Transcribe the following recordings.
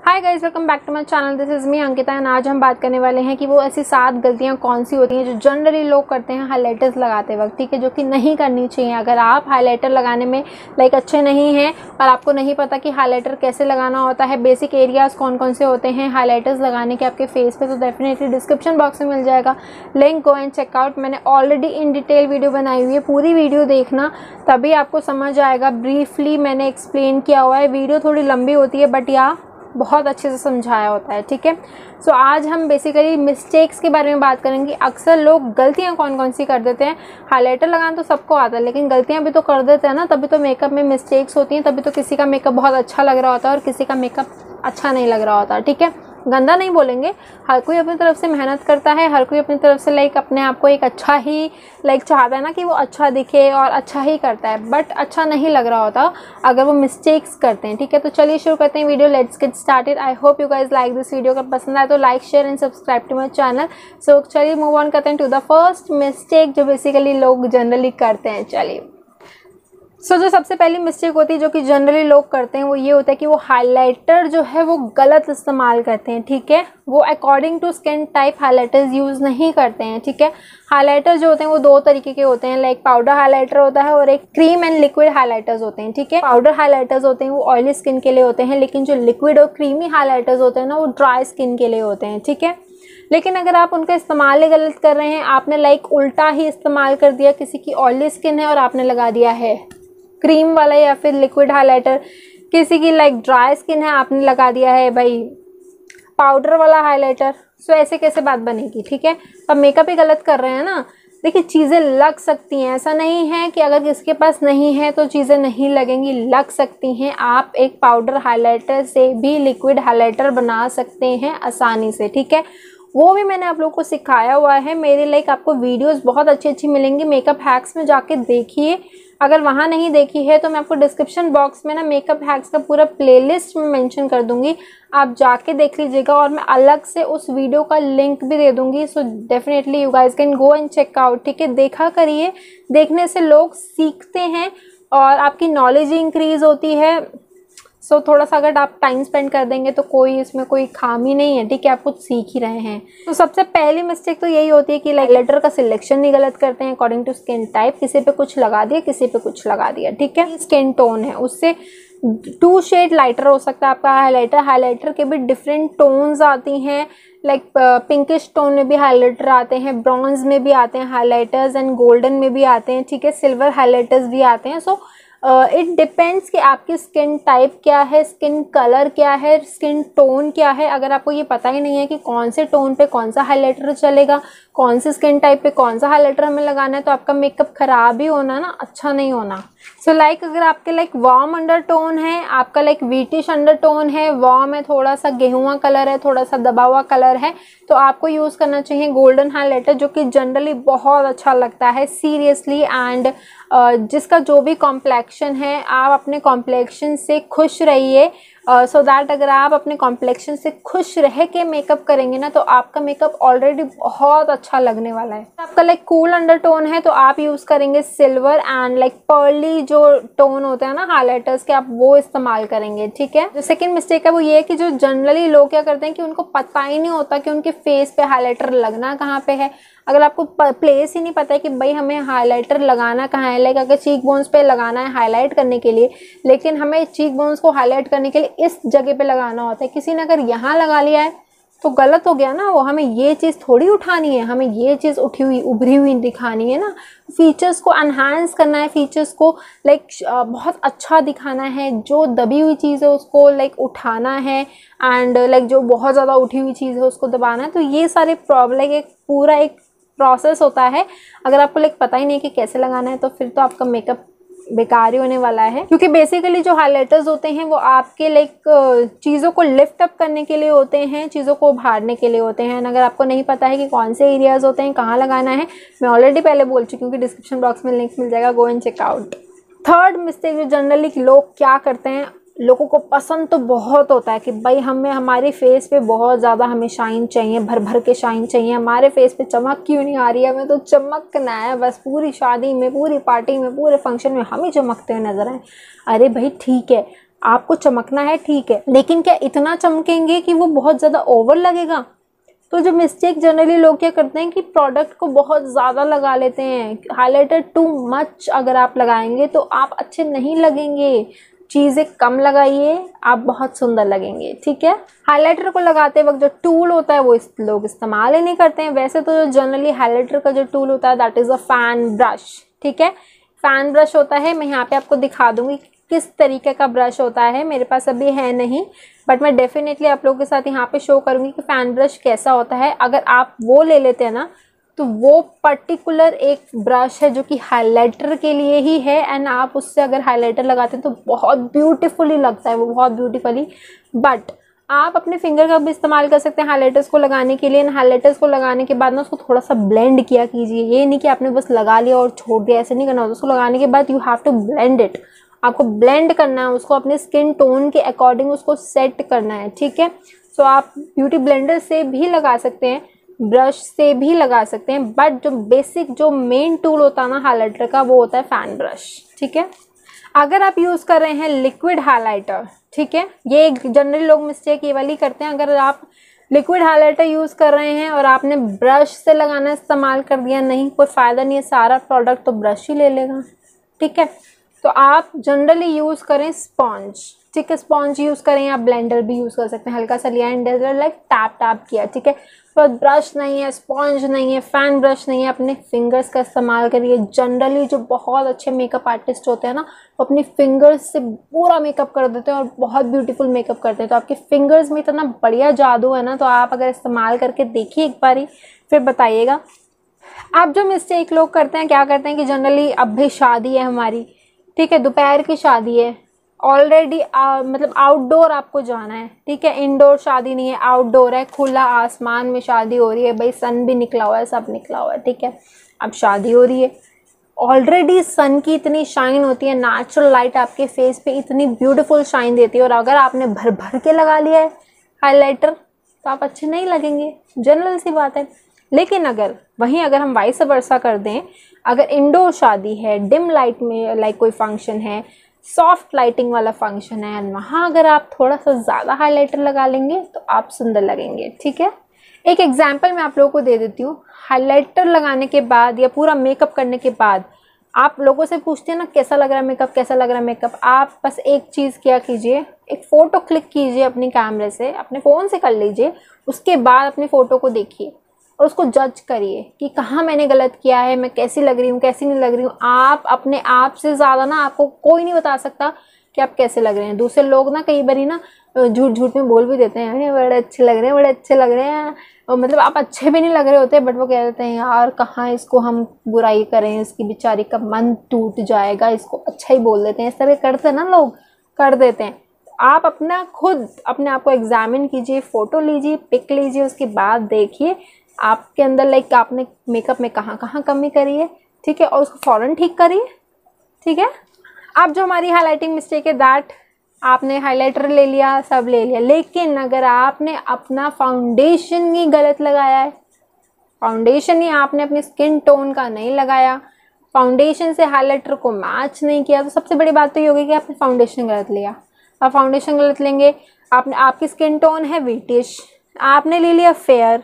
Hi guys, welcome back to my channel. This is me Ankita and आज हम बात करने वाले हैं कि वो ऐसी 7 गलतियां कौन सी होती हैं जो जनरली लोग करते हैं हाइलाइटर्स लगाते वक्त, ठीक है, जो कि नहीं करनी चाहिए। अगर आप हाइलाइटर लगाने में अच्छे नहीं हैं और आपको नहीं पता कि हाइलाइटर कैसे लगाना होता है, बेसिक एरियाज़ कौन कौन से होते हैं हाइलाइटर्स लगाने के आपके फेस पे, तो डेफिनेटली डिस्क्रिप्शन बॉक्स में मिल जाएगा लिंक, गो एंड चेकआउट। मैंने ऑलरेडी इन डिटेल वीडियो बनाई हुई है, पूरी वीडियो देखना तभी आपको समझ आएगा। ब्रीफली मैंने एक्सप्लेन किया हुआ है, वीडियो थोड़ी लंबी होती है बट या बहुत अच्छे से समझाया होता है, ठीक है। सो आज हम बेसिकली मिस्टेक्स के बारे में बात करेंगे। अक्सर लोग गलतियां कौन कौन सी कर देते हैं। हाइलाइटर लगाना तो सबको आता है, लेकिन गलतियां भी तो कर देते हैं ना, तभी तो मेकअप में मिस्टेक्स होती हैं, तभी तो किसी का मेकअप बहुत अच्छा लग रहा होता है और किसी का मेकअप अच्छा नहीं लग रहा होता, ठीक है। गंदा नहीं बोलेंगे, हर कोई अपनी तरफ से मेहनत करता है, हर कोई अपनी तरफ से अपने आप को एक अच्छा ही चाहता है ना कि वो अच्छा दिखे और अच्छा ही करता है, बट अच्छा नहीं लग रहा होता अगर वो मिस्टेक्स करते हैं, ठीक है। तो चलिए शुरू करते हैं video, let's get started. I hope you guys like this video. अगर पसंद आए तो like, share and subscribe to my channel. So चलिए मूव ऑन करते हैं टू द फर्स्ट मिस्टेक जो बेसिकली लोग जनरली करते हैं। चलिए जो सबसे पहली मिस्टेक होती है जो कि जनरली लोग करते हैं वो ये होता है कि वो हाइलाइटर जो है वो गलत इस्तेमाल करते हैं, ठीक है। वो according to skin type highlighters use नहीं करते हैं, ठीक है। हाइलाइटर जो होते हैं वो 2 तरीके के होते हैं, पाउडर हाइलाइटर होता है और एक क्रीम एंड लिक्विड हाइलाइटर्स होते हैं, ठीक है। पाउडर हाइलाइटर्स होते हैं वो ऑयली स्किन के लिए होते हैं, लेकिन जो लिक्विड और क्रीमी हाइलाइटर्स होते हैं ना वो ड्राई स्किन के लिए होते हैं, ठीक है। लेकिन अगर आप उनका इस्तेमाल ही गलत कर रहे हैं, आपने उल्टा ही इस्तेमाल कर दिया, किसी की ऑयली स्किन है और आपने लगा दिया है क्रीम वाला या फिर लिक्विड हाइलाइटर, किसी की ड्राई स्किन है आपने लगा दिया है भाई पाउडर वाला हाइलाइटर। सो ऐसे कैसे बात बनेगी, ठीक है। अब मेकअप ही गलत कर रहे हैं ना। देखिए चीज़ें लग सकती हैं, ऐसा नहीं है कि अगर किसके पास नहीं है तो चीज़ें नहीं लगेंगी, लग सकती हैं। आप एक पाउडर हाइलाइटर से भी लिक्विड हाइलाइटर बना सकते हैं आसानी से, ठीक है। वो भी मैंने आप लोगों को सिखाया हुआ है। मेरे आपको वीडियोस बहुत अच्छी मिलेंगी, मेकअप हैक्स में जाके देखिए। अगर वहाँ नहीं देखी है तो मैं आपको डिस्क्रिप्शन बॉक्स में ना मेकअप हैक्स का पूरा प्लेलिस्ट में मेंशन कर दूंगी, आप जाके देख लीजिएगा और मैं अलग से उस वीडियो का लिंक भी दे दूंगी। So definitely you guys can go and check out, ठीक है। देखा करिए, देखने से लोग सीखते हैं और आपकी नॉलेज इंक्रीज होती है। सो थोड़ा सा अगर आप टाइम स्पेंड कर देंगे तो इसमें कोई खामी नहीं है, ठीक है, आप कुछ सीख ही रहे हैं। तो सबसे पहली मिस्टेक तो यही होती है कि हाइलाइटर का सिलेक्शन नहीं गलत करते हैं अकॉर्डिंग टू स्किन टाइप। किसी पे कुछ लगा दिया, किसी पे कुछ लगा दिया, ठीक है। स्किन टोन है उससे 2 शेड लाइटर हो सकता है आपका हाइलाइटर। हाइलाइटर के भी डिफरेंट टोन्स आती हैं, पिंकिश टोन में भी हाइलाइटर आते हैं, ब्रॉन्ज में भी आते हैं हाइलाइटर्स एंड गोल्डन में भी आते हैं, ठीक है। सिल्वर हाइलाइटर्स भी आते हैं। सो इट डिपेंड्स कि आपकी स्किन टाइप क्या है, स्किन कलर क्या है, स्किन टोन क्या है। अगर आपको ये पता ही नहीं है कि कौन से टोन पे कौन सा हाइलाइटर चलेगा, कौन से स्किन टाइप पे कौन सा हाइलाइटर हमें लगाना है, तो आपका मेकअप खराब ही होना ना, अच्छा नहीं होना। सो अगर आपके वार्म अंडर टोन है, आपका वीटिश अंडर टोन है, वार्म है, थोड़ा सा गेहुआ कलर है, थोड़ा सा दबा हुआ कलर है, तो आपको यूज़ करना चाहिए गोल्डन हाइलाइटर, जो कि जनरली बहुत अच्छा लगता है सीरियसली। एंड जिसका जो भी कॉम्प्लेक्शन है, आप अपने कॉम्प्लेक्शन से खुश रहिए। सो दैट अगर आप अपने कॉम्प्लेक्शन से खुश रह के मेकअप करेंगे ना तो आपका मेकअप ऑलरेडी बहुत अच्छा लगने वाला है। आपका कूल अंडर टोन है तो आप यूज़ करेंगे सिल्वर एंड पर्ली जो टोन होते हैं ना हाइलाइटर्स के, आप वो इस्तेमाल करेंगे, ठीक है। जो सेकंड मिस्टेक है वो ये है कि जो जनरली लोग क्या करते हैं कि उनको पता ही नहीं होता कि उनके फेस पे हाइलाइटर लगना कहाँ पे है। अगर आपको प्लेस ही नहीं पता है कि भाई हमें हाइलाइटर लगाना कहाँ है, अगर चीक बोन्स पे लगाना है हाईलाइट करने के लिए, लेकिन हमें चीक बोन्स को हाईलाइट करने के लिए इस जगह पे लगाना होता है, किसी ने अगर यहाँ लगा लिया है तो गलत हो गया ना। वो हमें ये चीज़ थोड़ी उठानी है, हमें ये चीज़ उठी हुई उभरी हुई दिखानी है ना। फीचर्स को एनहांस करना है, फीचर्स को बहुत अच्छा दिखाना है। जो दबी हुई चीज़ है उसको उठाना है एंड जो बहुत ज़्यादा उठी हुई चीज़ है उसको दबाना है। तो ये सारे प्रॉब्लम पूरा एक प्रोसेस होता है। अगर आपको पता ही नहीं कि कैसे लगाना है तो फिर तो आपका मेकअप बेकार ही होने वाला है, क्योंकि बेसिकली जो हाइलाइटर्स होते हैं वो आपके चीज़ों को लिफ्ट अप करने के लिए होते हैं, चीज़ों को उभारने के लिए होते हैं। अगर आपको नहीं पता है कि कौन से एरियाज होते हैं, कहाँ लगाना है, मैं ऑलरेडी पहले बोल चुकी हूँ कि डिस्क्रिप्शन बॉक्स में लिंक मिल जाएगा, go and check out. Third mistake जो जनरली लोग क्या करते हैं, लोगों को पसंद तो बहुत होता है कि भाई हमें हमारे फेस पे बहुत ज़्यादा हमें शाइन चाहिए, भर भर के शाइन चाहिए, हमारे फेस पे चमक क्यों नहीं आ रही है, हमें तो चमकना है बस, पूरी शादी में, पूरी पार्टी में, पूरे फंक्शन में हम ही चमकते हुए नजर आए। अरे भाई ठीक है, आपको चमकना है ठीक है, लेकिन क्या इतना चमकेंगे कि वो बहुत ज़्यादा ओवर लगेगा? तो जो मिस्टेक जनरली लोग क्या करते हैं कि प्रोडक्ट को बहुत ज़्यादा लगा लेते हैं। हाइलाइटर टू मच अगर आप लगाएंगे तो आप अच्छे नहीं लगेंगे। चीज़ें कम लगाइए, आप बहुत सुंदर लगेंगे, ठीक है। हाइलाइटर को लगाते वक्त जो टूल होता है वो लोग इस्तेमाल ही नहीं करते हैं। वैसे तो जनरली हाइलाइटर का जो टूल होता है that is a fan brush, ठीक है। फैन ब्रश होता है, मैं यहाँ पे आपको दिखा दूंगी किस तरीके का ब्रश होता है। मेरे पास अभी है नहीं, बट मैं डेफिनेटली आप लोगों के साथ यहाँ पे शो करूँगी कि फैन ब्रश कैसा होता है। अगर आप वो ले लेते हैं ना, तो वो पर्टिकुलर एक ब्रश है जो कि हाइलाइटर के लिए ही है, एंड आप उससे अगर हाइलाइटर लगाते हैं तो बहुत ब्यूटीफुली लगता है वो, बहुत ब्यूटीफुली। बट आप अपने फिंगर का भी इस्तेमाल कर सकते हैं हाइलाइटर्स को लगाने के लिए। हाइलाइटर्स को लगाने के बाद ना उसको थोड़ा सा ब्लेंड किया कीजिए। ये नहीं कि आपने बस लगा लिया और छोड़ दिया, ऐसे नहीं करना होता। उसको लगाने के बाद you have to blend it, आपको ब्लेंड करना है उसको, अपने स्किन टोन के अकॉर्डिंग उसको सेट करना है, ठीक है। सो आप ब्यूटी ब्लेंडर से भी लगा सकते हैं, ब्रश से भी लगा सकते हैं, बट जो बेसिक जो मेन टूल होता है ना हाइलाइटर का वो होता है फैन ब्रश, ठीक है। अगर आप यूज़ कर रहे हैं लिक्विड हाइलाइटर, ठीक है, ये जनरली लोग मिस्टेक ये वाली करते हैं। अगर आप लिक्विड हाइलाइटर यूज़ कर रहे हैं और आपने ब्रश से लगाना इस्तेमाल कर दिया, नहीं, कोई फ़ायदा नहीं है, सारा प्रोडक्ट तो ब्रश ही ले लेगा, ठीक है। तो आप जनरली यूज़ करें स्पॉन्ज, ठीक है, स्पॉन्ज यूज़ करें, या ब्लेंडर भी यूज़ कर सकते हैं। हल्का सा लिया एंड लाइक टैप टैप किया, ठीक है। तो ब्रश नहीं है, स्पॉन्ज नहीं है, फैन ब्रश नहीं है, अपने फिंगर्स का इस्तेमाल करिए। जनरली जो बहुत अच्छे मेकअप आर्टिस्ट होते हैं ना, वो अपनी फिंगर्स से पूरा मेकअप कर देते हैं और बहुत ब्यूटीफुल मेकअप करते हैं। तो आपके फिंगर्स में इतना बढ़िया जादू है ना, तो आप अगर इस्तेमाल करके देखिए एक बारी, फिर बताइएगा। आप जो मिस्टेक लोग करते हैं, क्या करते हैं कि जनरली अब भी शादी है हमारी, ठीक है, दोपहर की शादी है, ऑलरेडी मतलब आउटडोर आपको जाना है, ठीक है, इंडोर शादी नहीं है, आउटडोर है, खुला आसमान में शादी हो रही है, भाई सन भी निकला हुआ है, सब निकला हुआ है, ठीक है। अब शादी हो रही है, ऑलरेडी सन की इतनी शाइन होती है, नेचुरल लाइट आपके फेस पे इतनी ब्यूटीफुल शाइन देती है, और अगर आपने भर भर के लगा लिया है हाइलाइटर तो आप अच्छे नहीं लगेंगे, जनरल सी बात है। लेकिन अगर हम वाइस वर्सा कर दें, अगर इंडोर शादी है, डिम लाइट में लाइक कोई फंक्शन है, सॉफ्ट लाइटिंग वाला फंक्शन है, एंड वहाँ अगर आप थोड़ा सा ज़्यादा हाइलाइटर लगा लेंगे तो आप सुंदर लगेंगे, ठीक है। एक एग्जांपल मैं आप लोगों को दे देती हूँ। हाइलाइटर लगाने के बाद या पूरा मेकअप करने के बाद आप लोगों से पूछते हैं ना कैसा लग रहा है मेकअप, कैसा लग रहा है मेकअप। आप बस एक चीज़ क्या कीजिए, एक फ़ोटो क्लिक कीजिए अपनी कैमरे से, अपने फ़ोन से कर लीजिए, उसके बाद अपनी फ़ोटो को देखिए और उसको जज करिए कि कहाँ मैंने गलत किया है, मैं कैसी लग रही हूँ, कैसी नहीं लग रही हूँ। आप अपने आप से ज़्यादा ना आपको कोई नहीं बता सकता कि आप कैसे लग रहे हैं। दूसरे लोग ना कई बारी ना झूठ झूठ में बोल भी देते हैं, अरे बड़े अच्छे लग रहे हैं, बड़े अच्छे लग रहे हैं, और मतलब आप अच्छे भी नहीं लग रहे होते, बट वो कह देते हैं यार कहाँ इसको हम बुराई करें, इसकी बेचारी का मन टूट जाएगा, इसको अच्छा ही बोल देते हैं। इस तरह करते हैं ना लोग, कर देते हैं। आप अपना खुद अपने आप को एग्जामिन कीजिए, फ़ोटो लीजिए, पिक लीजिए, उसके बाद देखिए आपके अंदर लाइक आपने मेकअप में कहाँ कहाँ कमी करी है, ठीक है, और उसको फ़ौरन ठीक करिए, ठीक है। अब जो हमारी हाइलाइटिंग मिस्टेक है दैट, आपने हाइलाइटर ले लिया, सब ले लिया, लेकिन अगर आपने अपना फाउंडेशन ही गलत लगाया है, फाउंडेशन ही आपने अपनी स्किन टोन का नहीं लगाया, फाउंडेशन से हाइलाइटर को मैच नहीं किया, तो सबसे बड़ी बात तो ये होगी कि आपने फाउंडेशन गलत लिया। आप फाउंडेशन गलत लेंगे, आपकी स्किन टोन है विटिश, आपने ले लिया फेयर।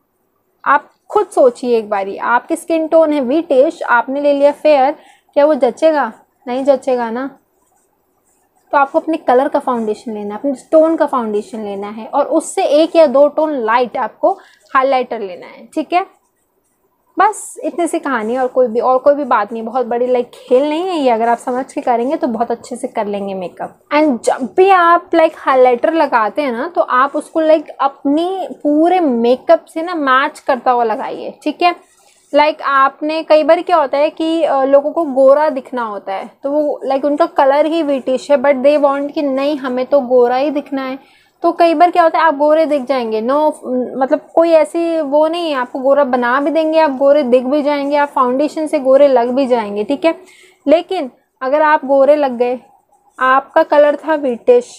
आप खुद सोचिए एक बारी, आपकी स्किन टोन है विटिश, आपने ले लिया फेयर, क्या वो जचेगा? नहीं जचेगा ना। तो आपको अपने कलर का फाउंडेशन लेना है, अपने टोन का फाउंडेशन लेना है, और उससे 1 या 2 टोन लाइट आपको हाइलाइटर लेना है, ठीक है। बस इतनी सी कहानी है, और कोई भी बात नहीं, बहुत बड़ी लाइक खेल नहीं है ये। अगर आप समझ के करेंगे तो बहुत अच्छे से कर लेंगे मेकअप। एंड जब भी आप लाइक हाइलाइटर लगाते हैं ना, तो आप उसको लाइक अपनी पूरे मेकअप से ना मैच करता हुआ लगाइए, ठीक है। लाइक आपने कई बार क्या होता है कि लोगों को गोरा दिखना होता है, तो वो लाइक उनका कलर ही विटिश है, बट दे वांट कि नहीं हमें तो गोरा ही दिखना है। तो कई बार क्या होता है आप गोरे दिख जाएंगे, नो मतलब कोई ऐसी वो नहीं है, आपको गोरा बना भी देंगे, आप गोरे दिख भी जाएंगे, आप फाउंडेशन से गोरे लग भी जाएंगे, ठीक है। लेकिन अगर आप गोरे लग गए, आपका कलर था विटिश,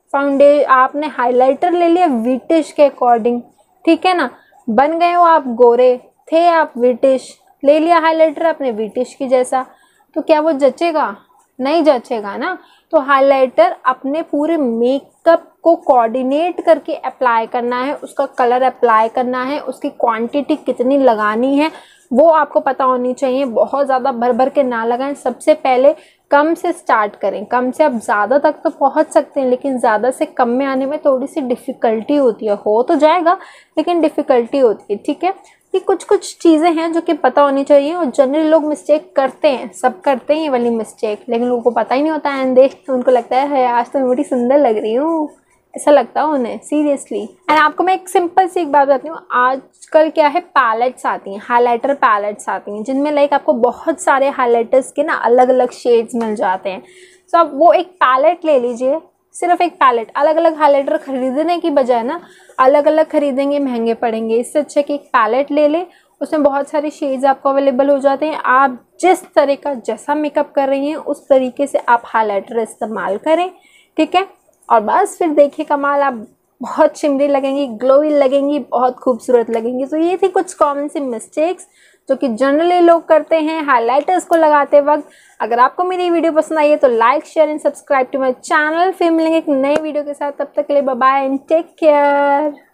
आपने हाइलाइटर ले लिया विटिश के अकॉर्डिंग, ठीक है ना, बन गए हो आप गोरे, थे आप विटिश, ले लिया हाइलाइटर अपने विटिश की जैसा, तो क्या वो जचेगा? नहीं जचेगा ना। तो हाइलाइटर अपने पूरे मेकअप को कोऑर्डिनेट करके अप्लाई करना है, उसका कलर अप्लाई करना है, उसकी क्वांटिटी कितनी लगानी है वो आपको पता होनी चाहिए। बहुत ज़्यादा भर भर के ना लगाएं। सबसे पहले कम से स्टार्ट करें। कम से आप ज़्यादा तक तो पहुंच सकते हैं, लेकिन ज़्यादा से कम में आने में थोड़ी सी डिफ़िकल्टी होती है। हो तो जाएगा लेकिन डिफ़िकल्टी होती है, ठीक है। ये कुछ कुछ चीज़ें हैं जो कि पता होनी चाहिए, और जनरली लोग मिस्टेक करते हैं, सब करते हैं ये वाली मिस्टेक, लेकिन लोगों को पता ही नहीं होता है। एंड उनको लगता है आज तो मैं बड़ी सुंदर लग रही हूँ, ऐसा लगता है उन्हें सीरियसली। एंड आपको मैं एक सिंपल सी एक बात बताती हूँ, आजकल क्या है, पैलेट्स आती हैं, हाइलाइटर पैलेट्स आती हैं, जिनमें लाइक आपको बहुत सारे हाइलाइटर्स के ना अलग अलग शेड्स मिल जाते हैं। तो आप वो एक पैलेट ले लीजिए, सिर्फ एक पैलेट। अलग अलग हाइलाइटर खरीदने की बजाय ना अलग अलग खरीदेंगे महंगे पड़ेंगे, इससे अच्छा कि एक पैलेट ले लें, उसमें बहुत सारे शेड्स आपको अवेलेबल हो जाते हैं। आप जिस तरह का जैसा मेकअप कर रही हैं उस तरीके से आप हाइलाइटर इस्तेमाल करें, ठीक है। और बस फिर देखिए कमाल, आप बहुत शिमरी लगेंगी, ग्लोई लगेंगी, बहुत खूबसूरत लगेंगी। तो ये थी कुछ कॉमन सी मिस्टेक्स जो कि जनरली लोग करते हैं हाइलाइटर्स को लगाते वक्त। अगर आपको मेरी वीडियो पसंद आई है तो like share and subscribe to my channel. फिर मिलेंगे एक नए वीडियो के साथ, तब तक के लिए bye bye and take care.